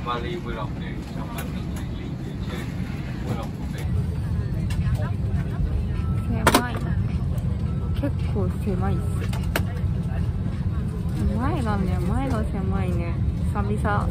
Mali vui lòng để trong bản thân hành lý phía trên vui lòng của mình. 狭い。結構狭いっす。前が狭いね。久々。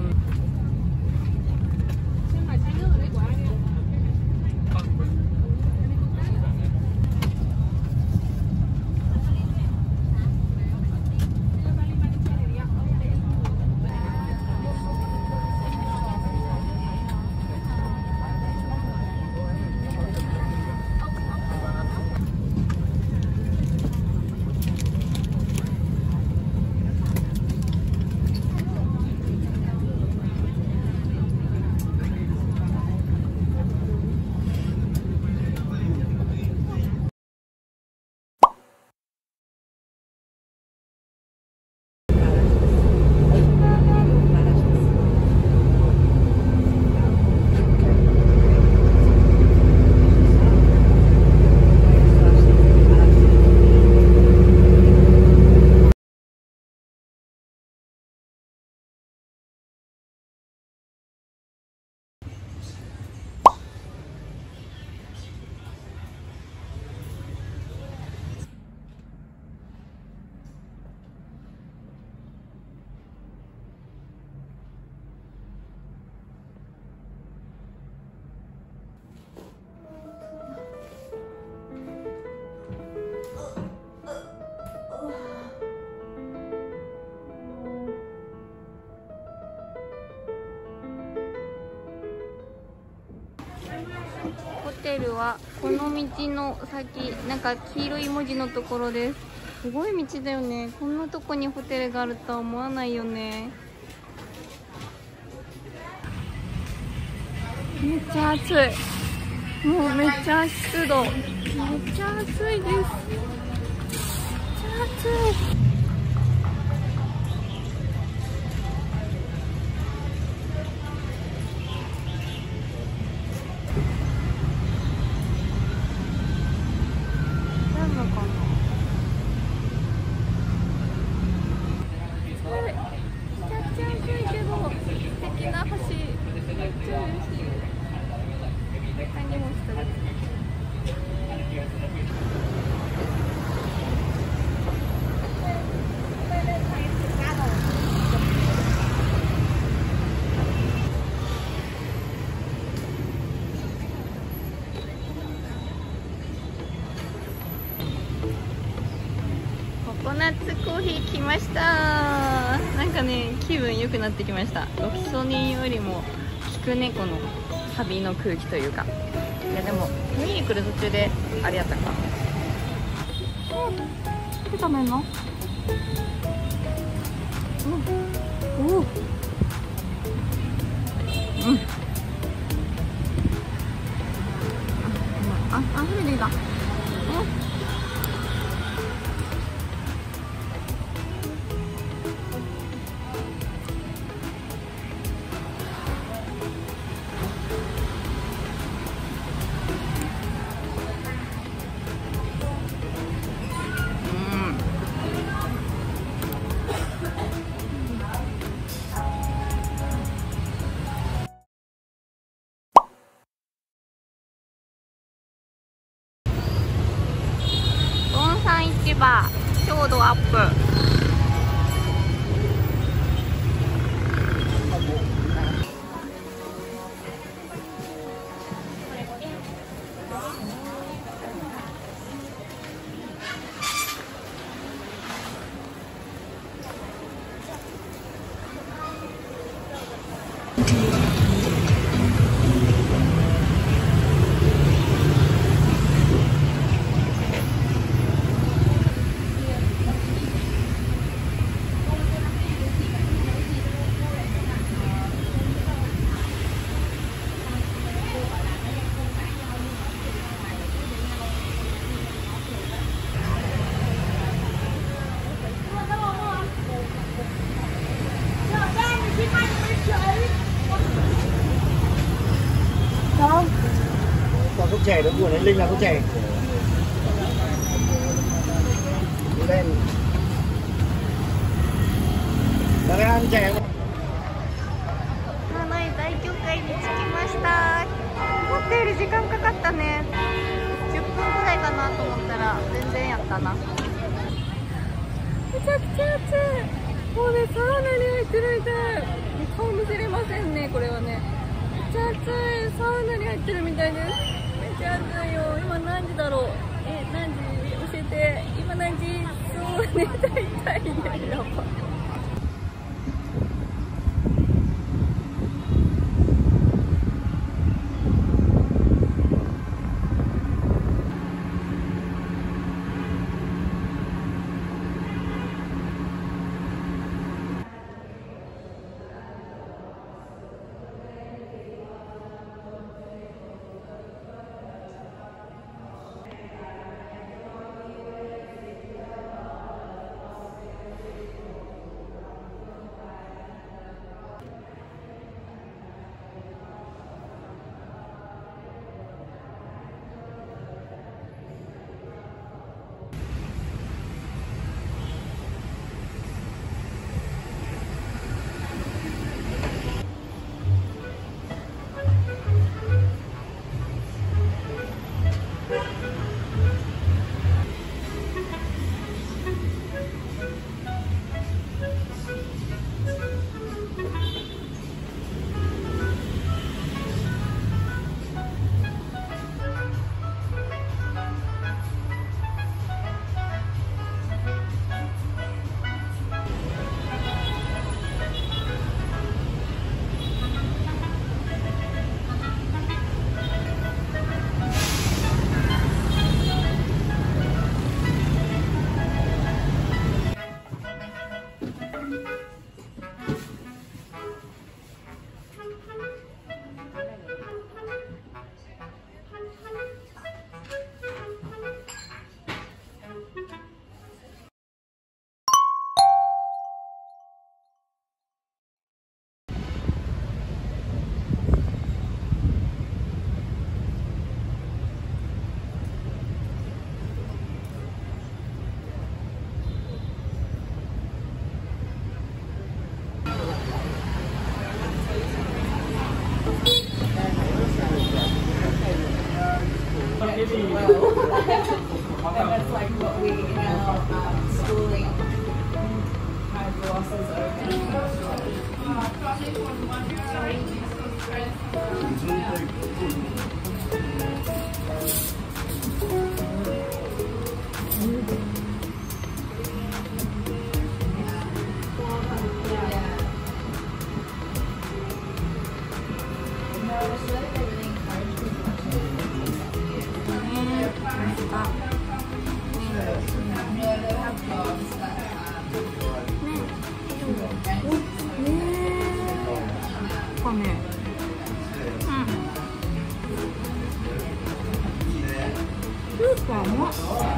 ホテルはこの道の先、なんか黄色い文字のところです。すごい道だよね。こんなとこにホテルがあるとは思わないよね。めっちゃ暑い。もうめっちゃ湿度。めっちゃ暑いです。めっちゃ暑い。ココナッツコーヒー来ました。なんかね、気分良くなってきました。ロキソニンよりも効くね、この旅の空気というか。いやでも見に来る途中であれやったか。食べんの？うん。おお。うん。あ、それでいいか。市場強度アップ。 Còn thuốc chè nữa, vừa nãy Linh là thuốc chè. Lên. Đang ăn chè không? に着きました。思ったより時間かかったね。10分くらいかなと思ったら全然やったな。めちゃくちゃ暑い。もうね、サウナに入ってるみたい。顔見せれませんね、これはね。めっちゃ暑い。サウナに入ってるみたいです。めっちゃ暑いよ。今何時だろう。何時教えて。今何時。そうね、大体ね、やばい。 That's like what we in our schooling had glasses open. スーパーも